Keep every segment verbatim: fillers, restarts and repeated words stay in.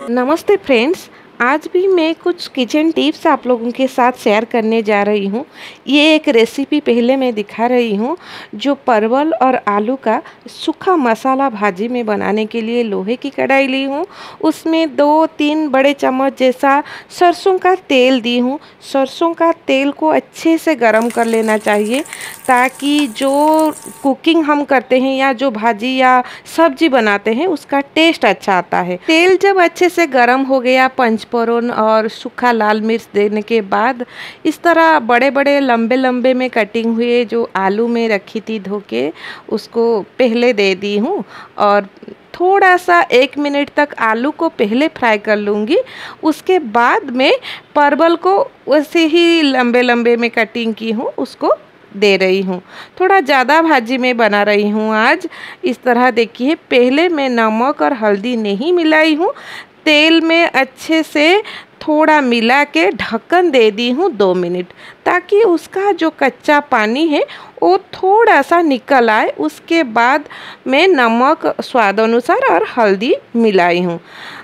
नमस्ते फ्रेंड्स। आज भी मैं कुछ किचन टिप्स आप लोगों के साथ शेयर करने जा रही हूँ। ये एक रेसिपी पहले मैं दिखा रही हूँ जो परवल और आलू का सूखा मसाला भाजी में बनाने के लिए लोहे की कढ़ाई ली हूँ। उसमें दो तीन बड़े चम्मच जैसा सरसों का तेल दी हूँ। सरसों का तेल को अच्छे से गरम कर लेना चाहिए ताकि जो कुकिंग हम करते हैं या जो भाजी या सब्जी बनाते हैं उसका टेस्ट अच्छा आता है। तेल जब अच्छे से गरम हो गया, पंचफोरन और सूखा लाल मिर्च देने के बाद इस तरह बड़े बड़े लंबे लंबे में कटिंग हुए जो आलू में रखी थी धो के उसको पहले दे दी हूँ और थोड़ा सा एक मिनट तक आलू को पहले फ्राई कर लूँगी। उसके बाद में परवल को वैसे ही लंबे लंबे में कटिंग की हूँ उसको दे रही हूँ। थोड़ा ज़्यादा भाजी में बना रही हूँ आज। इस तरह देखिए, पहले मैं नमक और हल्दी नहीं मिलाई हूँ, तेल में अच्छे से थोड़ा मिला के ढक्कन दे दी हूँ दो मिनट ताकि उसका जो कच्चा पानी है वो थोड़ा सा निकल आए। उसके बाद मैं नमक स्वाद अनुसार और हल्दी मिलाई हूँ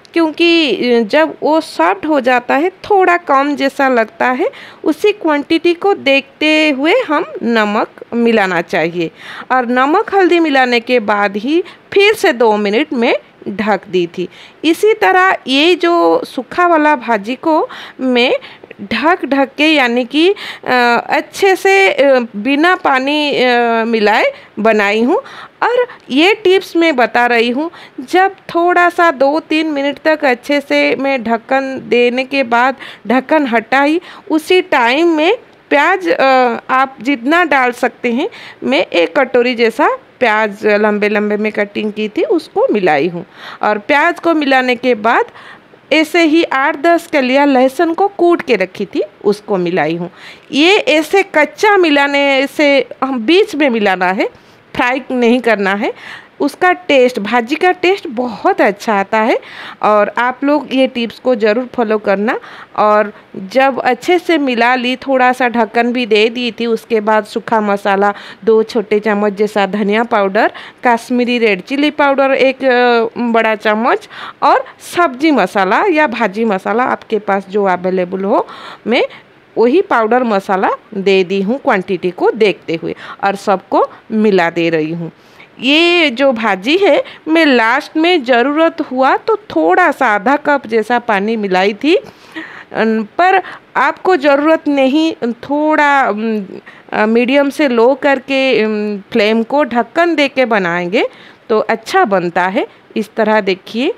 क्योंकि जब वो सॉफ्ट हो जाता है थोड़ा कम जैसा लगता है, उसी क्वांटिटी को देखते हुए हम नमक मिलाना चाहिए। और नमक हल्दी मिलाने के बाद ही फिर से दो मिनट में ढक दी थी। इसी तरह ये जो सूखा वाला भाजी को मैं ढक ढक के यानी कि अच्छे से बिना पानी मिलाए बनाई हूँ। और ये टिप्स मैं बता रही हूँ, जब थोड़ा सा दो तीन मिनट तक अच्छे से मैं ढक्कन देने के बाद ढक्कन हटाई, उसी टाइम में प्याज आप जितना डाल सकते हैं, मैं एक कटोरी जैसा प्याज लंबे लंबे में कटिंग की थी उसको मिलाई हूँ। और प्याज को मिलाने के बाद ऐसे ही आठ दस कलियां लहसुन को कूट के रखी थी उसको मिलाई हूँ। ये ऐसे कच्चा मिलाने से हम बीच में मिलाना है, फ्राई नहीं करना है। उसका टेस्ट, भाजी का टेस्ट बहुत अच्छा आता है और आप लोग ये टिप्स को ज़रूर फॉलो करना। और जब अच्छे से मिला ली, थोड़ा सा ढक्कन भी दे दी थी, उसके बाद सूखा मसाला दो छोटे चम्मच जैसा धनिया powder, Kashmiri red chilli powder एक बड़ा चम्मच और सब्जी मसाला या भाजी मसाला आपके पास जो अवेलेबल हो, मैं वही पाउडर मसाला दे दी हूँ क्वांटिटी को देखते हुए और सबको मिला दे रही हूँ। ये जो भाजी है मैं लास्ट में ज़रूरत हुआ तो थोड़ा सा आधा कप जैसा पानी मिलाई थी, पर आपको ज़रूरत नहीं। थोड़ा मीडियम से लो करके फ्लेम को ढक्कन दे के बनाएंगे तो अच्छा बनता है। इस तरह देखिए,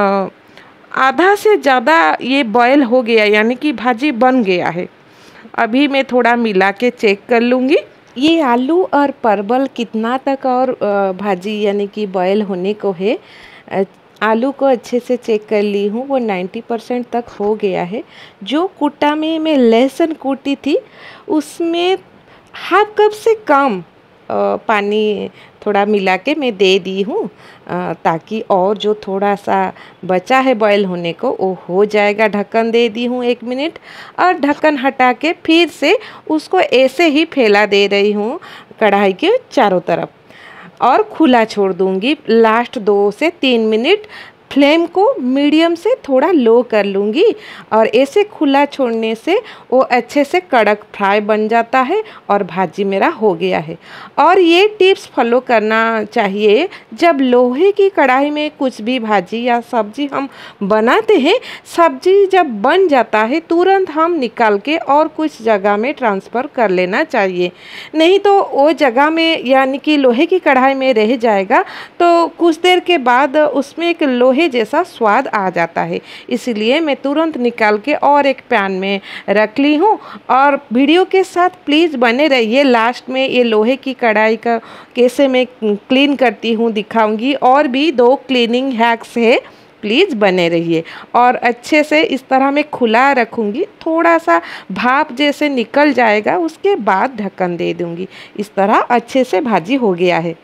आधा से ज़्यादा ये बॉयल हो गया यानी कि भाजी बन गया है। अभी मैं थोड़ा मिला के चेक कर लूँगी ये आलू और परवल कितना तक और भाजी यानी कि बॉयल होने को है। आलू को अच्छे से चेक कर ली हूँ, वो नब्बे परसेंट तक हो गया है। जो कुटा में मैं लहसुन कूटी थी उसमें हाफ कप से कम पानी थोड़ा मिला के मैं दे दी हूँ ताकि और जो थोड़ा सा बचा है बॉयल होने को वो हो जाएगा। ढक्कन दे दी हूँ एक मिनट और ढक्कन हटा के फिर से उसको ऐसे ही फैला दे रही हूँ कढ़ाई के चारों तरफ और खुला छोड़ दूँगी। लास्ट दो से तीन मिनट फ्लेम को मीडियम से थोड़ा लो कर लूँगी और ऐसे खुला छोड़ने से वो अच्छे से कड़क फ्राई बन जाता है और भाजी मेरा हो गया है। और ये टिप्स फॉलो करना चाहिए जब लोहे की कढ़ाई में कुछ भी भाजी या सब्जी हम बनाते हैं। सब्जी जब बन जाता है तुरंत हम निकाल के और कुछ जगह में ट्रांसफ़र कर लेना चाहिए, नहीं तो वो जगह में यानी कि लोहे की कढ़ाई में रह जाएगा तो कुछ देर के बाद उसमें एक लोहे जैसा स्वाद आ जाता है। इसलिए मैं तुरंत निकाल के और एक पैन में रख ली हूँ। और वीडियो के साथ प्लीज़ बने रहिए, लास्ट में ये लोहे की कढ़ाई का कैसे मैं क्लीन करती हूँ दिखाऊंगी। और भी दो क्लीनिंग हैक्स है, प्लीज़ बने रहिए। और अच्छे से इस तरह मैं खुला रखूँगी, थोड़ा सा भाप जैसे निकल जाएगा उसके बाद ढक्कन दे दूँगी। इस तरह अच्छे से भाजी हो गया है।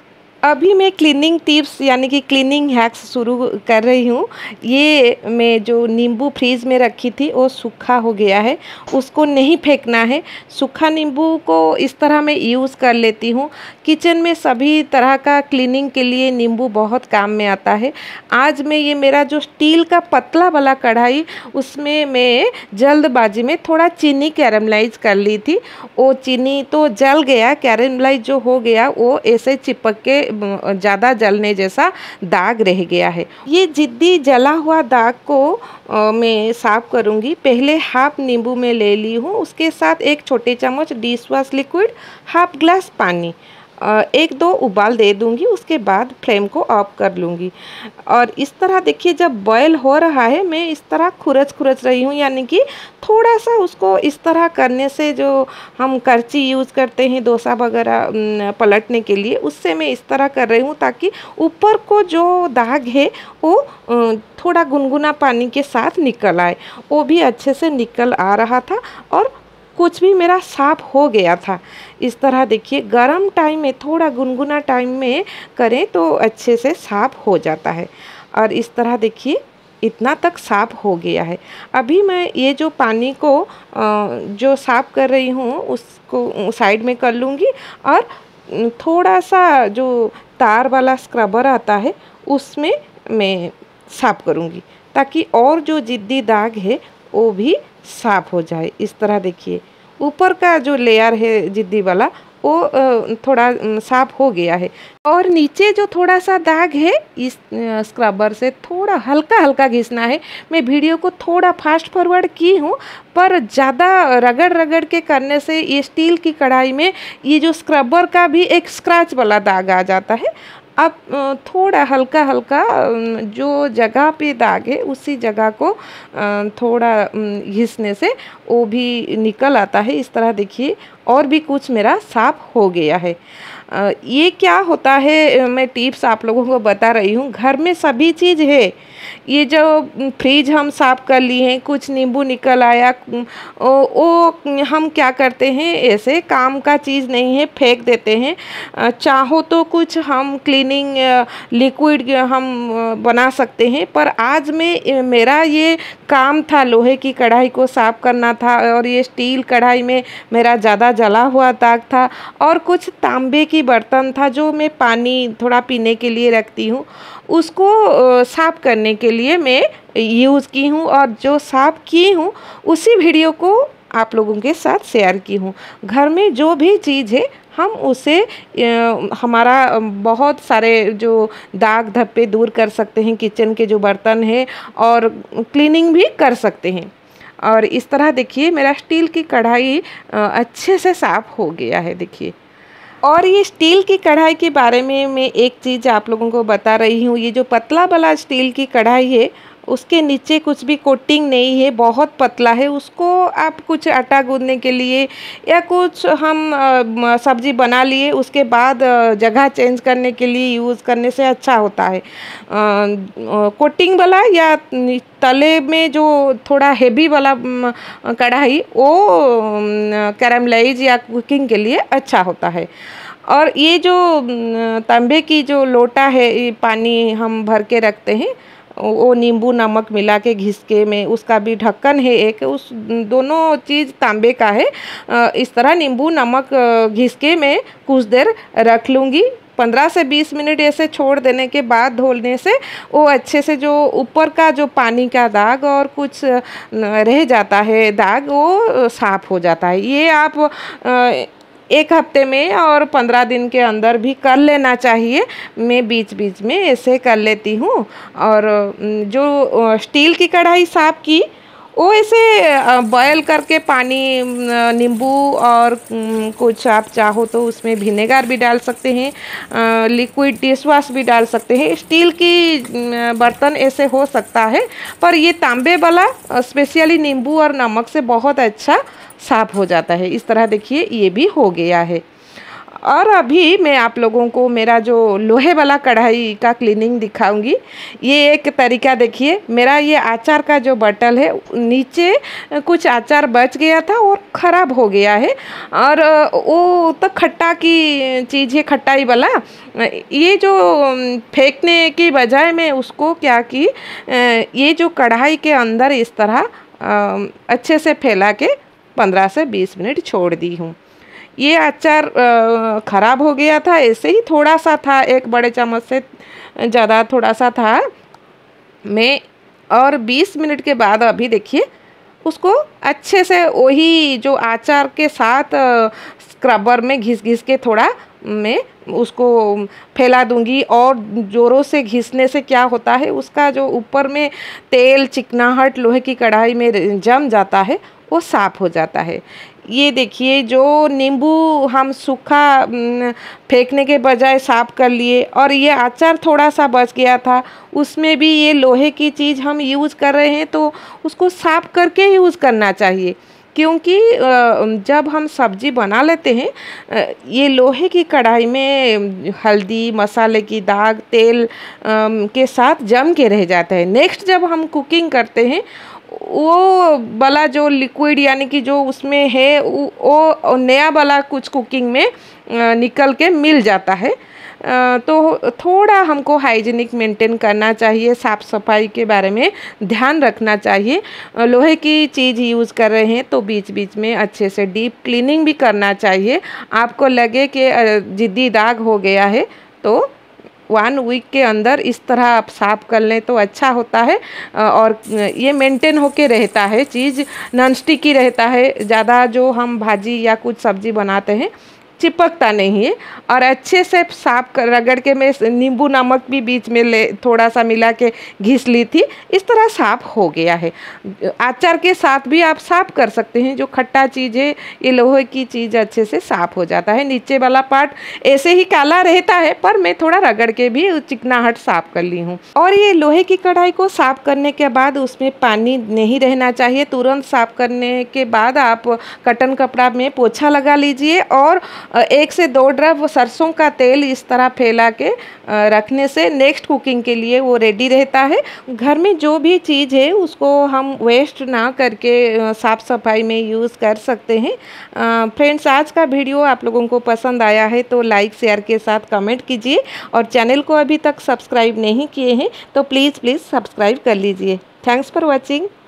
अभी मैं क्लीनिंग टिप्स यानी कि क्लीनिंग हैक्स शुरू कर रही हूँ। ये मैं जो नींबू फ्रीज में रखी थी वो सूखा हो गया है, उसको नहीं फेंकना है। सूखा नींबू को इस तरह मैं यूज़ कर लेती हूँ। किचन में सभी तरह का क्लीनिंग के लिए नींबू बहुत काम में आता है। आज मैं ये मेरा जो स्टील का पतला वाला कढ़ाई, उसमें मैं जल्दबाजी में थोड़ा चीनी कैरमलाइज कर ली थी। वो चीनी तो जल गया, कैरमलाइज जो हो गया वो ऐसे चिपक के ज़्यादा जलने जैसा दाग रह गया है। ये जिद्दी जला हुआ दाग को आ, मैं साफ़ करूँगी। पहले हाफ नींबू में ले ली हूँ, उसके साथ एक छोटे चम्मच dish wash liquid, half glass पानी, एक दो उबाल दे दूंगी। उसके बाद फ्लेम को ऑफ कर लूँगी। और इस तरह देखिए जब बॉयल हो रहा है मैं इस तरह खुरच खुरच रही हूँ, यानी कि थोड़ा सा उसको इस तरह करने से, जो हम करची यूज़ करते हैं डोसा वगैरह पलटने के लिए, उससे मैं इस तरह कर रही हूँ ताकि ऊपर को जो दाग है वो थोड़ा गुनगुना पानी के साथ निकल आए। वो भी अच्छे से निकल आ रहा था और कुछ भी मेरा साफ़ हो गया था। इस तरह देखिए गरम टाइम में, थोड़ा गुनगुना टाइम में करें तो अच्छे से साफ़ हो जाता है। और इस तरह देखिए इतना तक साफ़ हो गया है। अभी मैं ये जो पानी को जो साफ़ कर रही हूँ उसको साइड में कर लूँगी और थोड़ा सा जो तार वाला स्क्रबर आता है उसमें मैं साफ़ करूँगी ताकि और जो जिद्दी दाग है वो भी साफ़ हो जाए। इस तरह देखिए ऊपर का जो लेयर है जिद्दी वाला वो थोड़ा साफ़ हो गया है और नीचे जो थोड़ा सा दाग है इस स्क्रबर से थोड़ा हल्का हल्का घिसना है। मैं वीडियो को थोड़ा फास्ट फॉरवर्ड की हूँ, पर ज़्यादा रगड़ रगड़ के करने से ये स्टील की कढ़ाई में ये जो स्क्रबर का भी एक स्क्रैच वाला दाग आ जाता है। अब थोड़ा हल्का हल्का जो जगह पे दाग है उसी जगह को थोड़ा घिसने से वो भी निकल आता है। इस तरह देखिए और भी कुछ मेरा साफ़ हो गया है। ये क्या होता है, मैं टिप्स आप लोगों को बता रही हूँ। घर में सभी चीज़ है। ये जो फ्रिज हम साफ़ कर लिए हैं, कुछ नींबू निकल आया, वो हम क्या करते हैं, ऐसे काम का चीज़ नहीं है, फेंक देते हैं। चाहो तो कुछ हम क्लीनिंग लिक्विड हम बना सकते हैं, पर आज में मेरा ये काम था, लोहे की कढ़ाई को साफ़ करना था और ये स्टील कढ़ाई में मेरा ज़्यादा जला हुआ दाग था और कुछ तांबे की बर्तन था जो मैं पानी थोड़ा पीने के लिए रखती हूँ, उसको साफ़ करने के लिए मैं यूज़ की हूँ और जो साफ़ की हूँ उसी वीडियो को आप लोगों के साथ शेयर की हूँ। घर में जो भी चीज़ है हम उसे हमारा बहुत सारे जो दाग धब्बे दूर कर सकते हैं, किचन के जो बर्तन है, और क्लीनिंग भी कर सकते हैं। और इस तरह देखिए मेरा स्टील की कढ़ाई अच्छे से साफ़ हो गया है देखिए। और ये स्टील की कढ़ाई के बारे में मैं एक चीज़ आप लोगों को बता रही हूँ। ये जो पतला वाला स्टील की कढ़ाई है उसके नीचे कुछ भी कोटिंग नहीं है, बहुत पतला है। उसको आप कुछ आटा गूंदने के लिए या कुछ हम सब्जी बना लिए उसके बाद जगह चेंज करने के लिए यूज़ करने से अच्छा होता है। कोटिंग वाला या तले में जो थोड़ा हेवी वाला कढ़ाई वो कैरमलाइज या कुकिंग के लिए अच्छा होता है। और ये जो तांबे की जो लोटा है, ये पानी हम भर के रखते हैं, वो नींबू नमक मिला के घिस के में, उसका भी ढक्कन है एक, उस दोनों चीज़ तांबे का है। इस तरह नींबू नमक घिस के मैं कुछ देर रख लूँगी। पंद्रह से बीस मिनट ऐसे छोड़ देने के बाद धोने से वो अच्छे से जो ऊपर का जो पानी का दाग और कुछ रह जाता है दाग वो साफ़ हो जाता है। ये आप एक हफ्ते में और पंद्रह दिन के अंदर भी कर लेना चाहिए। मैं बीच बीच में ऐसे कर लेती हूँ। और जो स्टील की कढ़ाई साफ़ की वो ऐसे बॉयल करके पानी, नींबू और कुछ आप चाहो तो उसमें विनेगर भी डाल सकते हैं, लिक्विड डिश वॉश भी डाल सकते हैं। स्टील की बर्तन ऐसे हो सकता है, पर ये तांबे वाला स्पेशली नींबू और नमक से बहुत अच्छा साफ़ हो जाता है। इस तरह देखिए ये भी हो गया है। और अभी मैं आप लोगों को मेरा जो लोहे वाला कढ़ाई का क्लीनिंग दिखाऊंगी। ये एक तरीका देखिए, मेरा ये अचार का जो बटल है नीचे कुछ अचार बच गया था और ख़राब हो गया है, और वो तो खट्टा की चीज़ है, खट्टाई वाला। ये जो फेंकने की बजाय मैं उसको क्या की, ये जो कढ़ाई के अंदर इस तरह अच्छे से फैला के पंद्रह से बीस मिनट छोड़ दी हूँ। ये अचार ख़राब हो गया था, ऐसे ही थोड़ा सा था, एक बड़े चम्मच से ज़्यादा थोड़ा सा था मैं। और बीस मिनट के बाद अभी देखिए उसको अच्छे से वही जो अचार के साथ स्क्रबर में घिस घिस के थोड़ा मैं उसको फैला दूंगी। और ज़ोरों से घिसने से क्या होता है, उसका जो ऊपर में तेल चिकनाहट लोहे की कढ़ाई में जम जाता है, वो साफ़ हो जाता है। ये देखिए जो नींबू हम सूखा फेंकने के बजाय साफ़ कर लिए, और ये अचार थोड़ा सा बच गया था, उसमें भी ये लोहे की चीज़ हम यूज़ कर रहे हैं तो उसको साफ़ करके यूज़ करना चाहिए। क्योंकि जब हम सब्ज़ी बना लेते हैं, ये लोहे की कढ़ाई में हल्दी मसाले की दाग तेल के साथ जम के रह जाता है। नेक्स्ट जब हम कुकिंग करते हैं, वो वाला जो लिक्विड यानी कि जो उसमें है वो नया वाला कुछ कुकिंग में निकल के मिल जाता है। तो थोड़ा हमको हाइजीनिक मेंटेन करना चाहिए, साफ़ सफाई के बारे में ध्यान रखना चाहिए। लोहे की चीज़ यूज़ कर रहे हैं तो बीच बीच में अच्छे से डीप क्लीनिंग भी करना चाहिए। आपको लगे कि जिद्दी दाग हो गया है तो वन वीक के अंदर इस तरह आप साफ़ कर लें तो अच्छा होता है, और ये मेंटेन होके रहता है, चीज़ नॉन स्टिकी रहता है। ज़्यादा जो हम भाजी या कुछ सब्ज़ी बनाते हैं चिपकता नहीं है। और अच्छे से साफ कर रगड़ के मैं नींबू नमक भी बीच में ले थोड़ा सा मिला के घिस ली थी, इस तरह साफ हो गया है। अचार के साथ भी आप साफ कर सकते हैं। जो खट्टा चीज़ है ये लोहे की चीज़ अच्छे से साफ हो जाता है। नीचे वाला पार्ट ऐसे ही काला रहता है, पर मैं थोड़ा रगड़ के भी चिकनाहट साफ कर ली हूँ। और ये लोहे की कढ़ाई को साफ करने के बाद उसमें पानी नहीं रहना चाहिए। तुरंत साफ करने के बाद आप कॉटन कपड़ा में पोछा लगा लीजिए, और एक से दो ड्रॉप सरसों का तेल इस तरह फैला के रखने से नेक्स्ट कुकिंग के लिए वो रेडी रहता है। घर में जो भी चीज़ है उसको हम वेस्ट ना करके साफ़ सफाई में यूज़ कर सकते हैं। फ्रेंड्स, आज का वीडियो आप लोगों को पसंद आया है तो लाइक शेयर के साथ कमेंट कीजिए, और चैनल को अभी तक सब्सक्राइब नहीं किए हैं तो प्लीज़ प्लीज़ सब्सक्राइब कर लीजिए। Thanks for watching.